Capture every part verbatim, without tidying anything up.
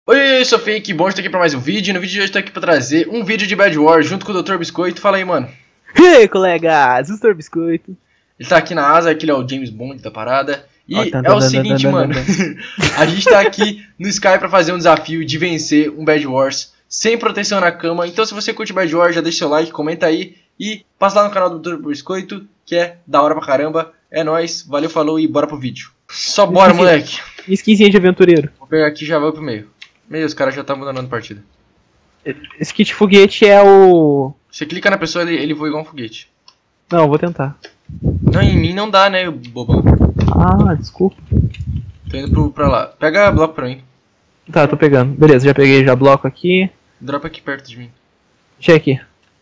Oi, eu sou Fake, bom estar aqui para mais um vídeo. No vídeo de hoje estou aqui para trazer um vídeo de Bed Wars junto com o doutor Biscoito. Fala aí, mano. E aí, colegas, doutor Biscoito. Ele tá aqui na asa, aquele é o James Bond da parada. E oh, tan, é tan, o tan, seguinte, tan, mano. tan, tan. A gente tá aqui no Sky para fazer um desafio de vencer um Bed Wars sem proteção na cama. Então se você curte Bed Wars, já deixa seu like, comenta aí. E passa lá no canal do doutor Biscoito, que é da hora pra caramba. É nóis, valeu, falou e bora pro vídeo. Só bora, Skinzinho. moleque. Skinzinho de aventureiro. Vou pegar aqui e já vou pro meio. Meio, os caras já estão abandonando a partida. Esse kit foguete é o... Você clica na pessoa, ele, ele voa igual um foguete. Não, eu vou tentar. Não, em mim não dá, né, bobão. Ah, desculpa. Tô indo pro, pra lá. Pega bloco pra mim. Tá, tô pegando. Beleza, já peguei já bloco aqui. Dropa aqui perto de mim. Deixa aqui.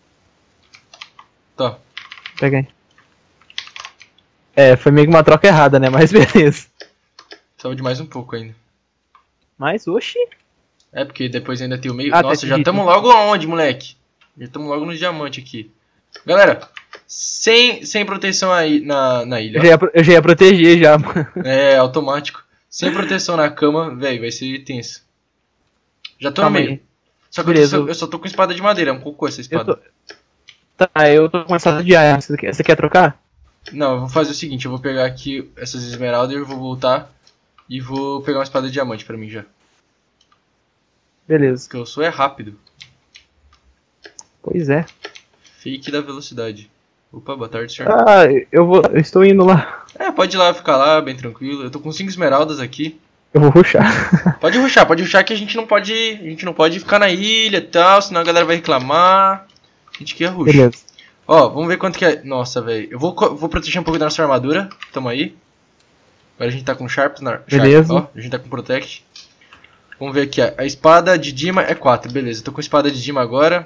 Tá. Peguei. É, foi meio que uma troca errada, né? Mas beleza. Precisava de mais um pouco ainda. Mas, oxi. É, porque depois ainda tem o meio. Ah, Nossa, tá já esquisito. estamos logo aonde, moleque? Já estamos logo no diamante aqui. Galera, sem, sem proteção aí na, na ilha. Eu já, ia, pro- eu já ia proteger já, mano. É, automático. Sem proteção na cama, velho, vai ser tenso. Já tô Calma no meio. aí. Só que eu, Beleza. só, eu só tô com espada de madeira, é um cocô essa Eu espada. tô... Tá, eu tô com essa de ar. Você quer, você quer trocar? Não, eu vou fazer o seguinte, eu vou pegar aqui essas esmeraldas e eu vou voltar e vou pegar uma espada de diamante pra mim já. Beleza. Porque eu sou é rápido. Pois é. Fake da velocidade. Opa, boa tarde, senhor. Ah, eu vou... Eu estou indo lá. É, pode ir lá, ficar lá, bem tranquilo. Eu tô com cinco esmeraldas aqui. Eu vou rushar. Pode rushar, pode rushar que a gente não pode. A gente não pode ficar na ilha e tal, senão a galera vai reclamar. A gente quer rush. Beleza. Ó, vamos ver quanto que é. Nossa, velho. Eu vou, co- vou proteger um pouco da nossa armadura. Tamo aí. Agora a gente tá com Sharp na. Sharp, Beleza. ó, a gente tá com Protect. Vamos ver aqui, ó. A espada de Dima é quatro, beleza. Eu tô com a espada de Dima agora.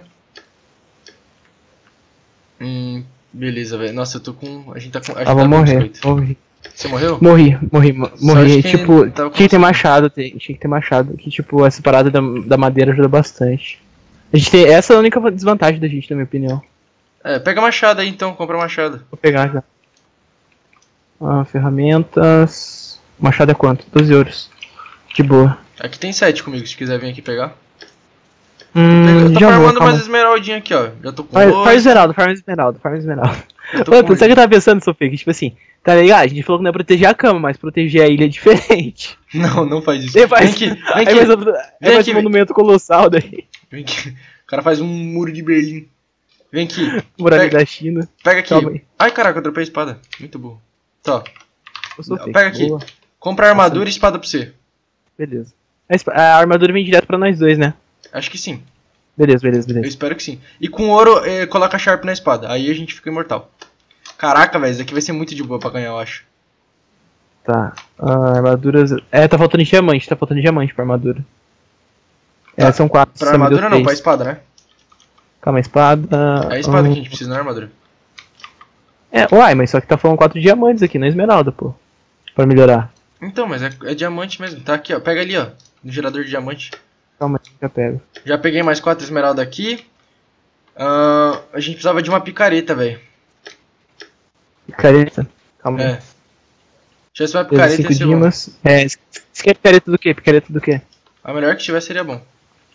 Hum, beleza, velho. Nossa, eu tô com. A gente tá com. A gente Ah, vou tá com morrer. biscoito. Morri. Você morreu? Morri, morri, mo- morri. acho que Tipo, tava com tinha que ter você. machado, tem- tinha que ter machado. Que tipo, essa parada da, da madeira ajuda bastante. A gente tem, essa é a única desvantagem da gente, na minha opinião. É, pega machado aí então, compra machado. Vou pegar já. Ah, ferramentas. Machado é quanto? doze euros. De boa. Aqui tem sete comigo, se quiser vir aqui pegar. Hum, Eu tô já vou, farmando calma. umas esmeraldinhas aqui, ó. Já tô com Faz, dois. faz esmeralda, faz esmeralda, faz esmeralda. Eu tô Mano, com sabe o que eu tava pensando, Sofia? Que tipo assim, tá ligado? A gente falou que não é proteger a cama, mas proteger a ilha é diferente. Não, não faz isso. Aí faz, Vem aqui, vem aí aqui. faz, aí Vem faz aqui, um vem. monumento colossal daí. Vem aqui. O cara faz um muro de Berlim. Vem aqui. Muralha Pega, da China. pega aqui. Calma aí. Ai, caraca, eu dropei a espada. Muito burro. Tá. Eu sou fake. Pega aqui. Boa. Compra armadura e espada pra você. Beleza. A, espa- a armadura vem direto pra nós dois, né? Acho que sim. Beleza, beleza, Eu beleza. espero que sim. E com ouro, eh, coloca Sharp na espada. Aí a gente fica imortal. Caraca, velho. Isso aqui vai ser muito de boa pra ganhar, eu acho. Tá. Ah, armaduras. É, tá faltando diamante, tá faltando diamante pra armadura. É, Tá. são quatro. Pra só me deu armadura não, pra três. espada, né? Calma, a espada. É a espada hum, que a gente precisa na armadura. É, uai, mas só que tá falando quatro diamantes aqui, na esmeralda, pô. Pra melhorar. Então, mas é, é diamante mesmo. Tá aqui, ó. Pega ali, ó. No gerador de diamante. Calma aí, já pego. Já peguei mais quatro esmeraldas aqui. Ah, a gente precisava de uma picareta, velho. Picareta. Calma aí. É. Se tivesse uma Beleza, picareta, cinco ia ser bom. dimas. É, você quer picareta do quê? Picareta do quê? A melhor que tiver seria bom.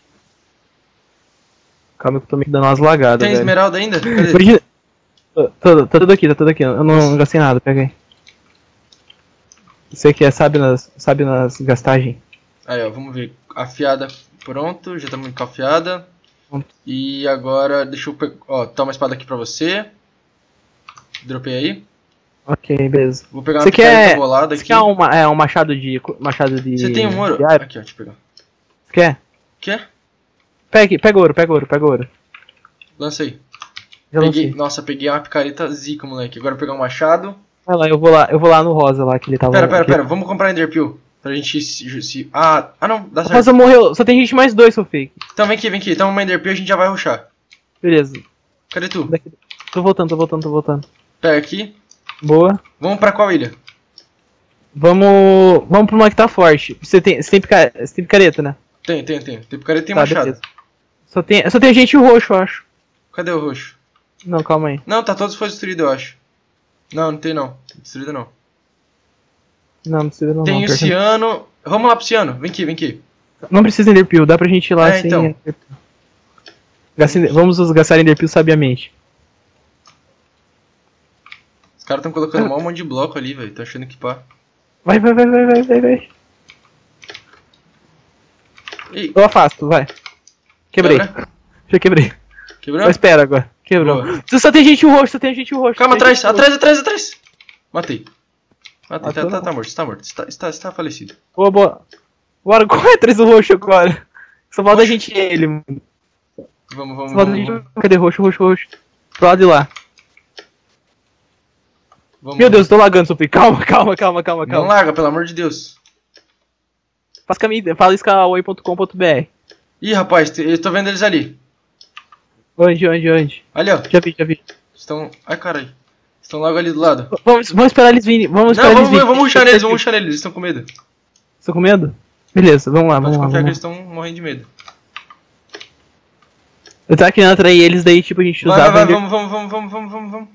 Calma que eu tô me dando umas lagadas, Tem velho. esmeralda ainda? Cadê? Imagina... Tá, tá, tá tudo aqui, tá tudo aqui. Eu não gastei nada, pega aí. Isso aqui é, sabe nas, sabe nas gastagens. Aí, ó, vamos ver. Afiada, pronto. Já estamos com a afiada. Pronto. E agora, deixa eu pegar. Ó, tá uma espada aqui pra você. Dropei aí. Ok, beleza. Vou pegar uma Você picareta quer, bolada você aqui. quer uma, é, um machado de... Machado de... Você tem um ouro? de ar? Aqui, ó, deixa eu pegar. Quer? Quer? Pega, pega ouro, pega ouro, pega ouro. Lancei. Já Peguei. lancei. Nossa, peguei uma picareta zica, moleque. Agora eu vou pegar um machado. Vai lá, eu vou lá, eu vou lá no rosa lá que ele tava... Pera, pera, que- pera. Vamos comprar Enderpeel. Pra gente se, se... Ah, ah não, dá O certo. rosa morreu, só tem gente mais dois, seu fake. Então vem aqui, vem aqui. Então uma Enderpeel a gente já vai rushar. Beleza. Cadê tu? Daqui... Tô voltando, tô voltando, tô voltando. Pega aqui. Boa. Vamos pra qual ilha? Vamos... Vamos pro uma que tá forte. Você tem, você tem, pica... você tem picareta, né? Tem, tem, tem. Tem picareta e tem Tá, machado. beleza. Só tem, só tem gente roxo, eu acho. Cadê o roxo? Não, calma aí. Não, tá todos foi destruído, eu acho. Não, não tem não. Destruído não. Não, não precisa não. Tem não, o pior que não. ciano. Vamos lá pro ciano. Vem aqui, vem aqui. Não precisa Ender Pill, dá pra gente ir lá É, sem então. Ender Pill. Gasta Ender- Vamos us- gastar Ender Pill sabiamente. Os caras tão colocando um monte de bloco ali, velho. Tô achando que pá. Vai, vai, vai, vai, vai, vai, vai. Ih, Eu afasto, vai. Quebrei. quebra? Já quebrei. Quebrou? Mas espera agora. Quebrou. Boa. Só tem gente roxo, só tem gente roxo. Calma, só tem atrás, gente roxo. atrás, atrás, atrás. Matei. Matei, Matou tá, tá, não. tá morto, está morto. Está, está, está falecido. Boa, boa. Bora, corre atrás do roxo agora. Só falta a gente e ele, mano. Vamos, vamos, Só falta a vamos. gente. Vamos, Cadê roxo, roxo, roxo? Pro lado de lá. vamos. Meu Deus, tô lagando, Sophie. Calma, calma, calma, calma, Não calma. larga, pelo amor de Deus. Faz caminho, fala isso com a oi ponto com ponto br. Ih, rapaz, te- eu tô vendo eles ali. Onde, onde, onde? Ali, ó. Já vi, já vi. Estão. Ai, caralho. Estão logo ali do lado. Vamos, vamos esperar eles virem. Vamos Não, esperar vamos, eles virem. vamos rushar neles, vamos rushar neles. Eles estão com medo. Tô com medo? Beleza, vamos lá, Pode vamos lá. confiar que Vamos eles lá. estão morrendo de medo. Eu tava querendo atrair eles, daí tipo a gente Vai, usava. vai, vai, Ender- vamos, vamos, vamos, vamos, vamos, vamos, vamos.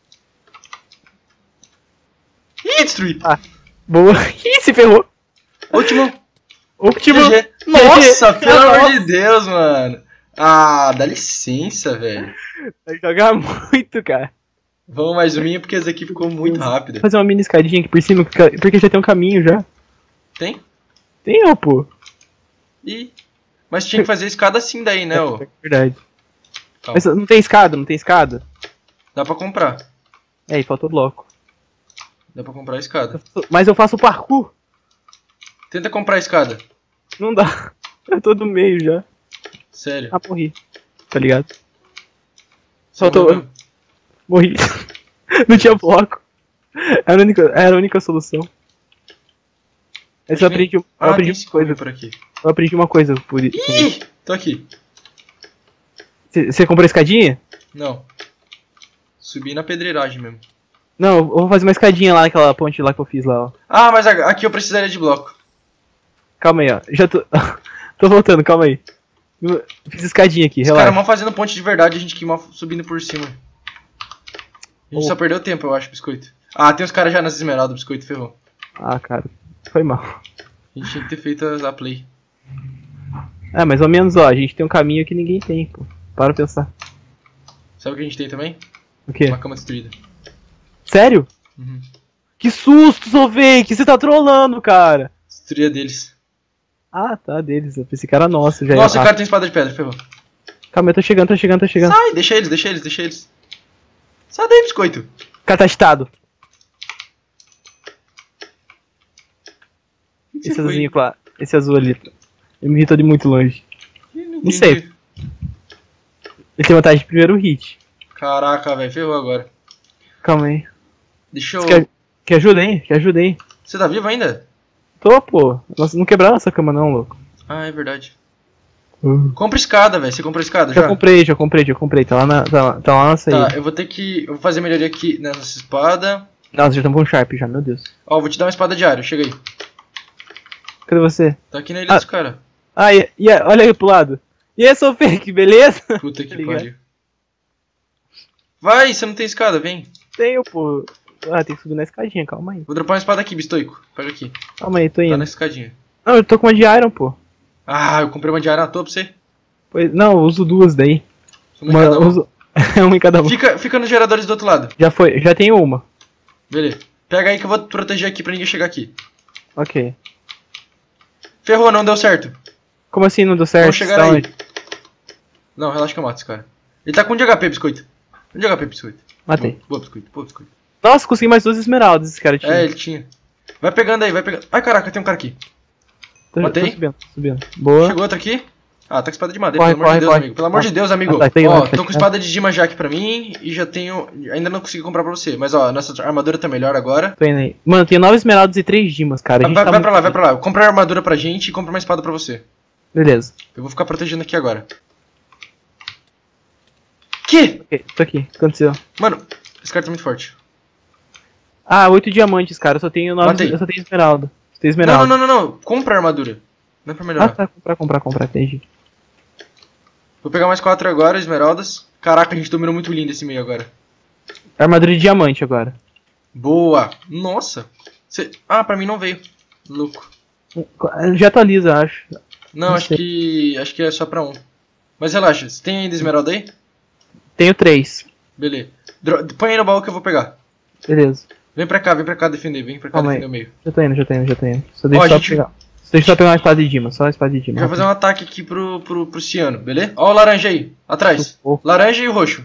Ih, destruí. Ah. Boa. Ih, se ferrou. Último. Último. G G. Nossa, pelo amor de Deus, mano. Ah, dá licença, velho. Vai jogar muito, cara. Vamos mais uma, porque essa aqui ficou muito rápida. Vou fazer uma mini escadinha aqui por cima, porque porque já tem um caminho já. Tem? Tem, ó, pô. Ih. Mas tinha que fazer escada assim daí, né, ô? É verdade. Calma. Mas não tem escada, não tem escada? Dá pra comprar. É, e faltou bloco. Dá pra comprar a escada. Mas eu faço parkour. Tenta comprar a escada. Não dá. Eu tô do meio já. Sério. Ah, morri. Tá ligado? Você Faltou. morreu? Morri. Não tinha bloco. Era a única, era a única solução. Essa eu Acho que- aprendi, eu Ah, aprendi tem uma coisa. por aqui. Eu aprendi uma coisa por isso. Ih! Tô aqui. Você você comprou escadinha? Não. Subi na pedreiragem mesmo. Não, eu vou fazer uma escadinha lá naquela ponte lá que eu fiz lá, ó. Ah, mas a- aqui eu precisaria de bloco. Calma aí, ó. Já tô. Tô voltando, calma aí. Eu fiz escadinha aqui, Os relaxa. caras mal fazendo ponte de verdade, a gente que mal subindo por cima. A gente Oh. só perdeu tempo, eu acho, biscoito. Ah, tem os caras já nas esmeraldas, biscoito ferrou. Ah, cara. Foi mal. A gente tinha que ter feito a, a play. É, mais ou menos, ó. A gente tem um caminho que ninguém tem, pô. Para pensar. Sabe o que a gente tem também? O quê? Uma cama destruída. Sério? Uhum. Que susto, Sovake! Você tá trolando, cara! Destruía deles. Ah, tá, deles. Eu pensei que era nosso já. Nossa, ah, o cara tem espada de pedra, ferrou. Calma, eu tô chegando, tô chegando, tô chegando. Sai, deixa eles, deixa eles, deixa eles. Sai daí, biscoito. O cara tá cheatado. Que Esse você azulzinho, foi? claro. Esse azul ali. Ele me irritou de muito longe. Não sei. entendi. Ele tem vantagem de primeiro hit. Caraca, velho, ferrou agora. Calma aí. Deixa eu... Você quer, quer ajuda, hein? Quer ajuda, hein? Você tá vivo ainda? Tô, pô. Nossa, não quebraram essa cama não, louco. Ah, é verdade. Uh. Compra escada, velho. Você comprou escada Já já? comprei, já comprei, já comprei. Tá lá na, tá, lá- tá lá na saída. Tá, eu vou ter que... Eu vou fazer melhoria aqui nessa espada. Nossa, já estamos com Sharp já, meu Deus. Ó, vou te dar uma espada de área, chega aí. Cadê você? Tá aqui na ilha Ah. dos caras. Ah, e, e olha aí pro lado. E aí, Sofake, beleza? Puta que Tá ligado? pariu. Vai, você não tem escada, vem. Tenho, pô. Ah, tem que subir na escadinha, calma aí. Vou dropar uma espada aqui, bistoico. Pega aqui. Calma aí, tô Tá indo. na escadinha. Não, eu tô com uma de Iron, pô. Ah, eu comprei uma de área à toa pra você. Pois, não, eu uso duas daí. Uma em cada eu um. uso... uma em cada uma. Fica, fica nos geradores do outro lado. Já foi, já tenho uma. Beleza. Pega aí que eu vou proteger aqui pra ninguém chegar aqui. Ok. Ferrou, não deu certo. Como assim não deu certo? Vamos chegar Tá aí. onde? Não, relaxa que eu mato esse cara. Ele tá com um de H P, biscoito. Um de H P, biscoito. Matei. Boa, boa, biscoito, boa, biscoito. Nossa, consegui mais duas esmeraldas esse cara tinha. É, ele tinha. Vai pegando aí, vai pegando. Ai, caraca, tem um cara aqui. tô, matei. tô subindo, tô subindo. Boa. Chegou outro aqui. Ah, tá com espada de madeira, Corre, pelo amor corre, de Deus, corre. amigo. Pelo amor de Deus, amigo. Ah, tá, tem ó, uma, tá tô com chegando. espada de Dima já aqui pra mim e já tenho... Ainda não consegui comprar pra você. Mas, ó, nossa armadura tá melhor agora. Tô indo aí. Mano, tem nove esmeraldas e três dimas, cara. A Vai, gente vai, tá vai muito pra lá, vai bem. pra lá. Compra a armadura pra gente e compra uma espada pra você. Beleza. Eu vou ficar protegendo aqui agora. Que? Ok, tô aqui. O que aconteceu? Mano, esse cara tá muito forte. Ah, oito diamantes, cara. Eu só tenho nove. Matei. Eu só tenho esmeralda. Só tenho Não, esmeralda. não, não, não, não. Compra a armadura. Não é pra Ah, melhorar. tá. Comprar, comprar, comprar. Entendi. Vou pegar mais quatro agora, esmeraldas. Caraca, a gente dominou muito lindo esse meio agora. Armadura de diamante agora. Boa. Nossa. Cê... Ah, pra mim não veio. Louco. Já atualiza, acho. Não, Não acho sei. que. Acho que é só pra um. Mas relaxa, você tem ainda esmeralda aí? Tenho três. Beleza. Dro- Põe aí no baú que eu vou pegar. Beleza. Vem pra cá, vem pra cá defender, vem pra cá Calma defender aí. o meio. Já tô indo, já tô indo, já tô indo. Só deixa Ó, eu só gente- pegar. Só deixa eu só pegar uma espada de Dima, só uma espada de A Dima. gente vai fazer um ataque aqui pro, pro, pro Ciano, beleza? Ó o laranja aí, atrás. Oh. Laranja e o roxo.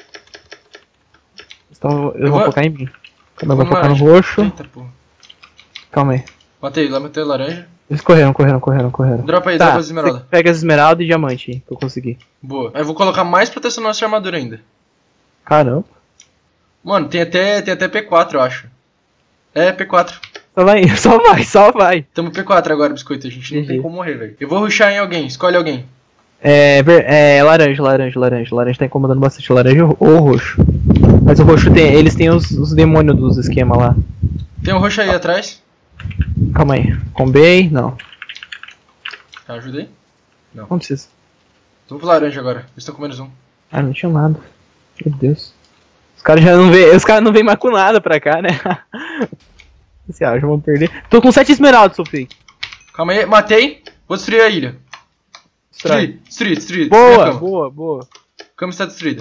Então eu Eu vou vou- focar em mim. Calma, eu vou Vamos focar no laranja. roxo. Eita, porra. Calma aí. Matei, lá matei o laranja. Eles correram, correram, correram, correram. Dropa aí, Tá, dropa as esmeralda. você pega as esmeraldas e diamante aí, que eu consegui. Boa. Aí eu vou colocar mais proteção na nossa armadura ainda. Caramba. Mano, tem até, tem até P quatro, eu acho. É, P quatro. Só vai, só vai, só vai. Tamo P quatro agora, biscoito. A gente não G G. tem como morrer, velho. Eu vou rushar em alguém, escolhe alguém. É, ver- é laranja, laranja, laranja. Laranja tá incomodando bastante. Laranja ou roxo. Mas o roxo tem. Eles têm os, os demônios dos esquemas lá. Tem um roxo aí atrás. Calma aí. Combei? Não. Tá, ajudei. Não precisa. Vamos pro laranja agora. Eles estão com menos um. Ah, não tinha nada. Meu Deus. Os caras já não vê. Os caras não vêm mais com nada pra cá, né? Você acha, vamos perder. Tô com sete esmeraldas, Sofia. Calma aí, matei. Vou destruir a ilha. Destrói. Destruir, destruir, destruir. destruir a Boa, cama. boa, boa. A cama está destruída.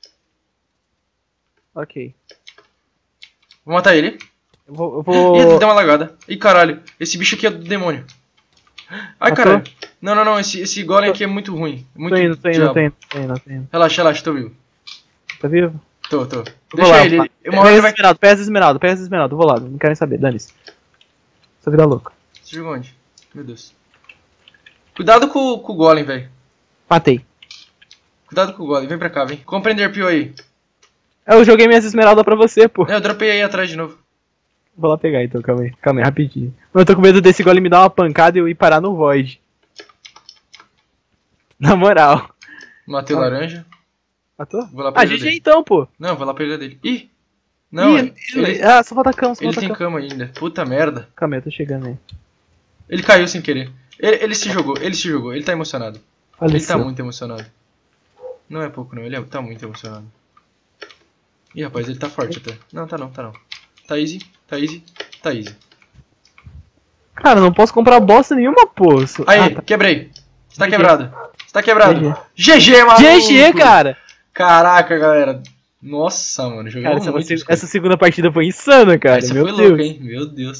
Ok. Vou matar ele. Eu vou. Eu Ih, vou... deu uma lagada. Ih, caralho. Esse bicho aqui é do demônio. Ai, Matou? caralho. Não, não, não. Esse, esse golem aqui é muito ruim. Muito Tô indo, tô indo, diabo. tô indo, tô indo, tô indo. Relaxa, relaxa, tô vivo. Tá vivo? Tô, tô. Eu vou Deixa lá, ele. pá. ele- Uma hora Pega ele as vai... esmeraldas, pega as esmeraldas, pega as esmeraldas, eu vou lá, não querem saber, dane-se. Essa vida louca. Você jogou onde? Meu Deus. Cuidado com, com o golem, velho. Matei. Cuidado com o golem. Vem pra cá, vem. Compreender Pio aí. Eu joguei minhas esmeraldas pra você, pô. É, eu dropei aí atrás de novo. Vou lá pegar então, calma aí. Calma aí, rapidinho. Eu tô com medo desse golem me dar uma pancada e eu ir parar no void. Na moral. Matei o Ah. laranja. Matou? Vou lá pra Ah, ilha G G dele. então, pô. Não, vou lá pra ilha dele. Ih! Não, Ih, ele, ele, Ah, só falta cama, só ele falta tem cama. cama ainda. Puta merda. Calma aí, eu tô chegando aí. Ele caiu sem querer. Ele, ele se jogou, ele se jogou. Ele tá emocionado. Ele tá Faleceu. muito emocionado. Não é pouco não, ele é- tá muito emocionado. Ih, rapaz, ele tá forte até. Não, tá não, tá não. Tá easy, tá easy, tá easy. Cara, eu não posso comprar bosta nenhuma, pô. Sou- Aí, Ah, tá. quebrei. Você tá G G. quebrado. Você tá quebrado. G G. G G, maluco! G G, cara! Caraca, galera. Nossa, mano, jogou Cara, essa, muito. essa, biscoito. segunda partida foi insana, cara. Essa Meu foi Deus. louca, hein? Meu Deus.